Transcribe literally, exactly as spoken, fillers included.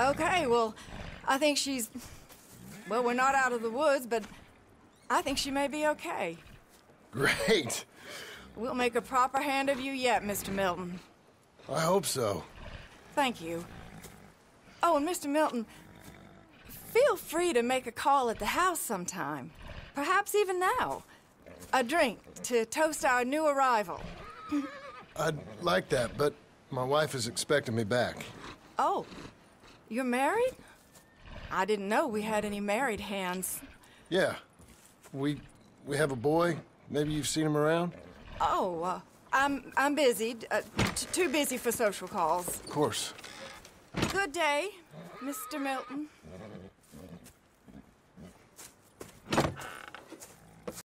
Okay, well, I think she's... Well, we're not out of the woods, but I think she may be okay. Great. We'll make a proper hand of you yet, Mister Milton. I hope so. Thank you. Oh, and Mister Milton, feel free to make a call at the house sometime. Perhaps even now. A drink to toast our new arrival. I'd like that, but my wife is expecting me back. Oh, you're married? I didn't know we had any married hands. Yeah. We we have a boy. Maybe you've seen him around? Oh, uh, I'm I'm busy. Uh, t too busy for social calls. Of course. Good day, Mister Milton.